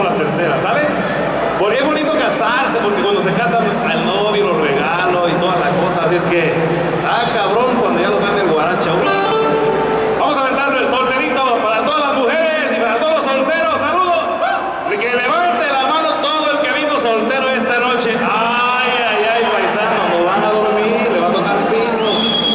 la tercera, ¿sale? Porque es bonito casarse, porque cuando se casan al novio los regalos y toda la cosa, así es que, cabrón, cuando ya lo dan el guaracha uno. Vamos a aventarlo el solterito para todas las mujeres y para todos los solteros, saludos. Que levante la mano todo el que vino soltero esta noche. Ay, ay, ay, paisano, no van a dormir, le va a tocar piso.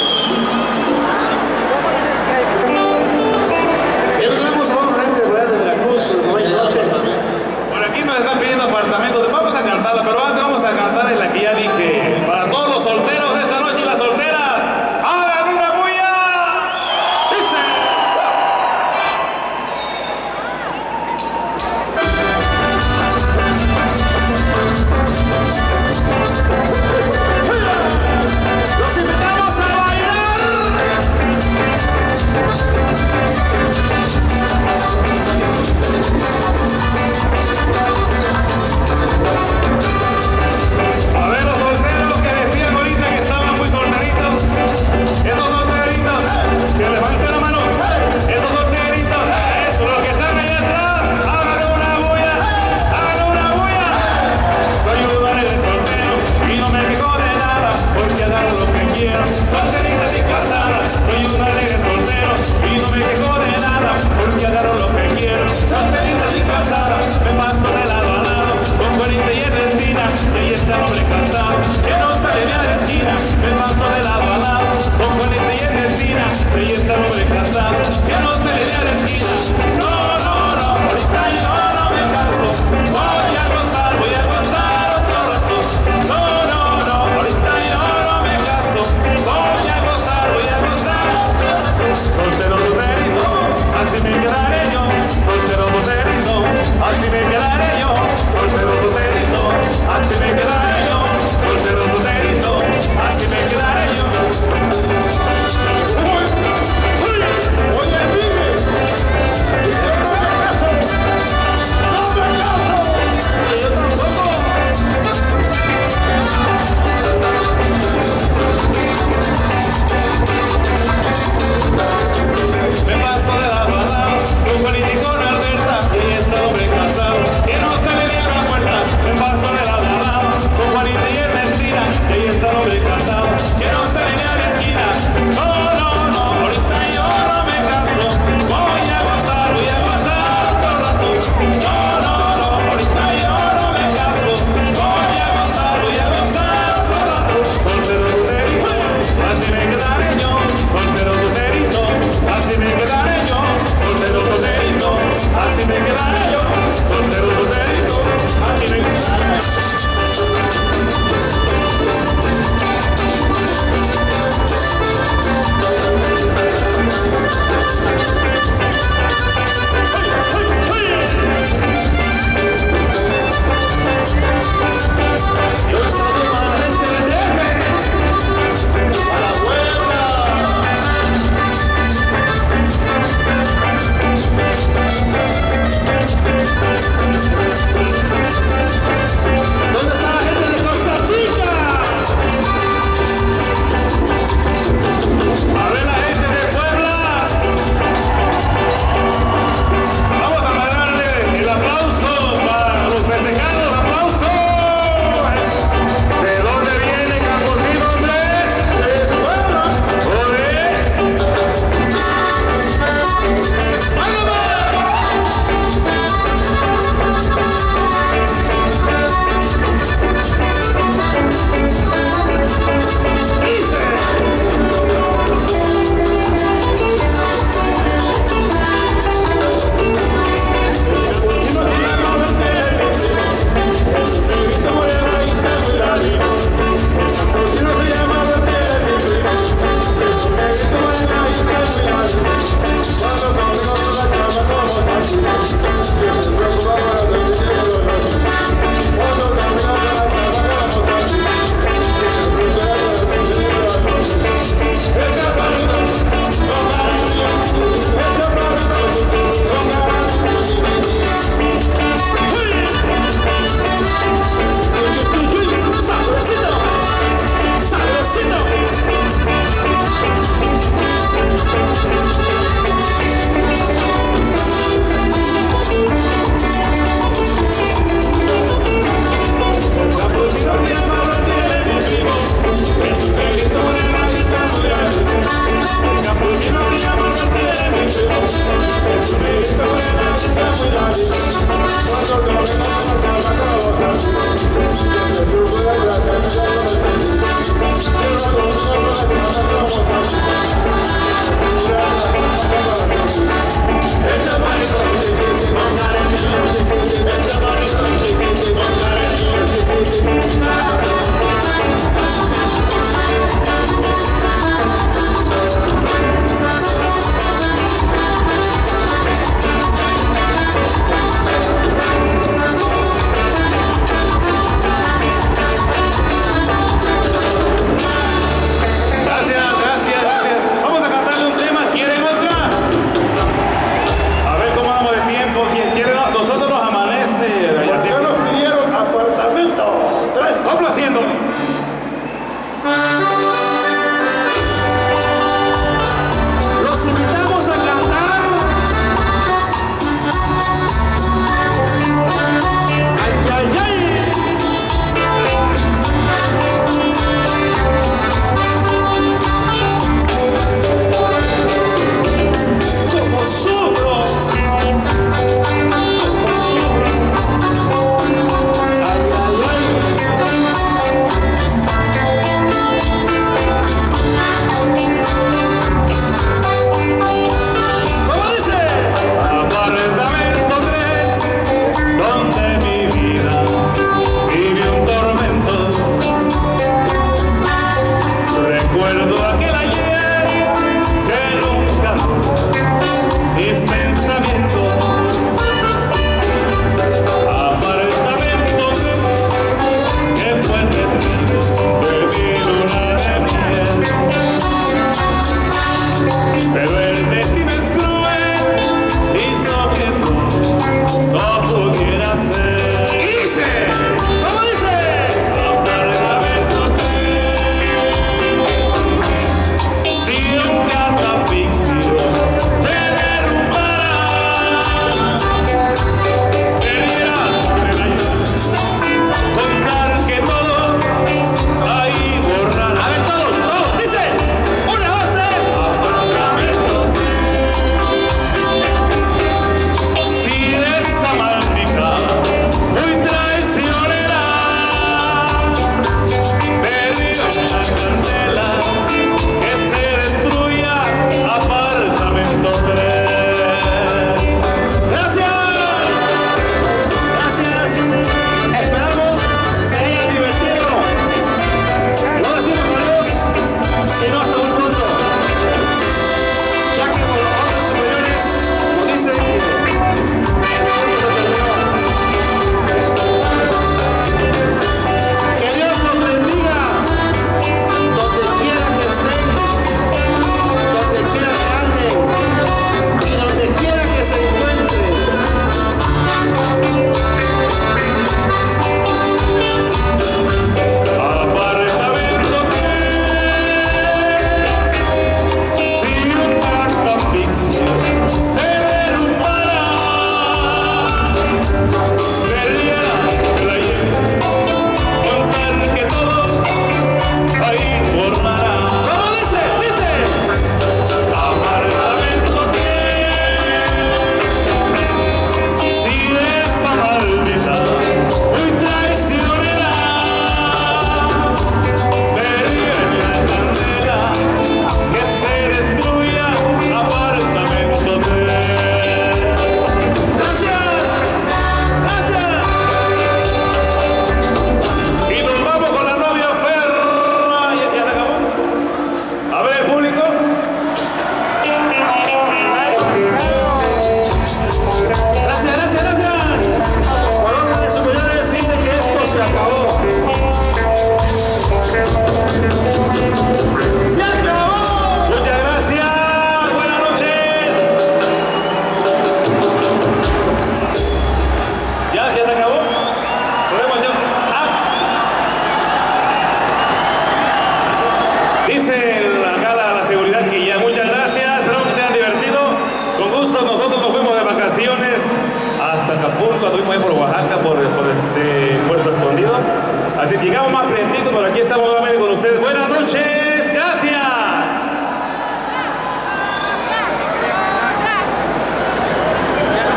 Por aquí nos están pidiendo apartamentos. Vamos a cantarla, pero antes vamos a cantar en la que ya dije. Para todos los solteros de esta noche y las solteras, ¡hagan una bulla! ¡Dice! ¡Los invitamos a bailar! A ver los solteros que decían ahorita que estaban muy solteritos. Esos solteritos, que levanten la mano. Esos solteritos, eso, los que están ahí atrás, hagan una bulla, hagan una bulla. Soy un alegre soltero y no me quejo de nada, porque agarro lo que quiero. Solteritas y casadas, soy un alegre soltero y no me quejo de nada, porque agarro lo que quiero. Solteritas y casadas, me paso de lado a lado, con Juanita y Ernestina, y ahí está el hombre casado, que no sale de la esquina. Me paso de lado a lado, con Juanita y Ernestina, y ahí está el hombre casado, que no sale de la esquina. No, no, no, ahorita yo no me caso, voy a gozar otro rato. No, no, no, ahorita yo no me caso, voy a gozar otro rato. Soltero solterito, así me quedaré yo. Soltero solterito, así me quedaré yo. Soltero solterito, así me quedaré yo. Soltero solterito. Llegamos más calentito, pero aquí estamos nuevamente con ustedes. Buenas noches, gracias.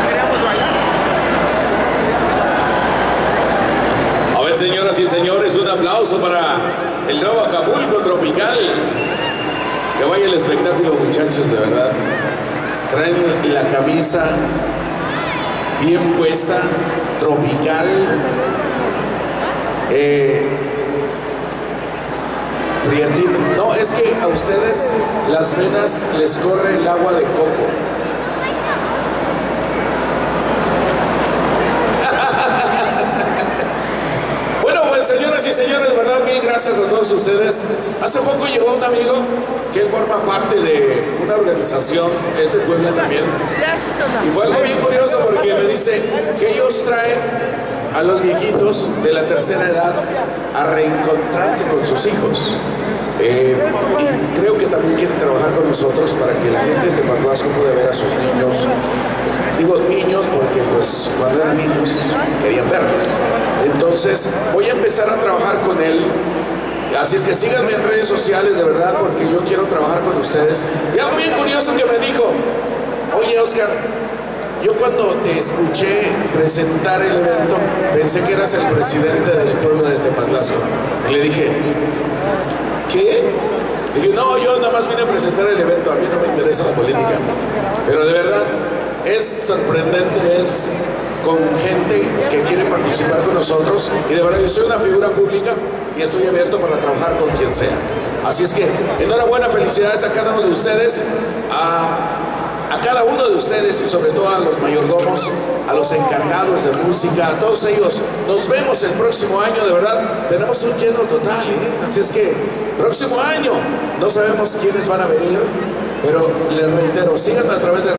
A ver, señoras y señores, una aplauso para el nuevo Acapulco Tropical. Que vaya el espectáculo, muchachos, de verdad. Traen la camisa bien puesta, tropical. Prietito. No, es que a ustedes las venas les corre el agua de coco. Bueno, pues señoras y señores, de verdad, mil gracias a todos ustedes. Hace poco llegó un amigo que él forma parte de una organización, es de Puebla también. Y fue algo bien curioso porque me dice que ellos traen a los viejitos de la tercera edad a reencontrarse con sus hijos. Y creo que también quieren trabajar con nosotros para que la gente de Tepatlasco pueda ver a sus niños. Digo niños porque pues cuando eran niños querían verlos. Entonces voy a empezar a trabajar con él. Así es que síganme en redes sociales, de verdad, porque yo quiero trabajar con ustedes. Y algo bien curioso que me dijo: oye, Oscar, yo cuando te escuché presentar el evento pensé que eras el presidente del pueblo de Tepatlasco. Y le dije, ¿qué? Le dije, no, yo nada más vine a presentar el evento, a mí no me interesa la política. Pero de verdad es sorprendente verse con gente que quiere participar con nosotros, y de verdad yo soy una figura pública y estoy abierto para trabajar con quien sea. Así es que enhorabuena, felicidades a cada uno de ustedes, a cada uno de ustedes, y sobre todo a los mayordomos, a los encargados de música, a todos ellos. Nos vemos el próximo año, de verdad, tenemos un lleno total, así es que próximo año no sabemos quiénes van a venir, pero les reitero, síganme a través de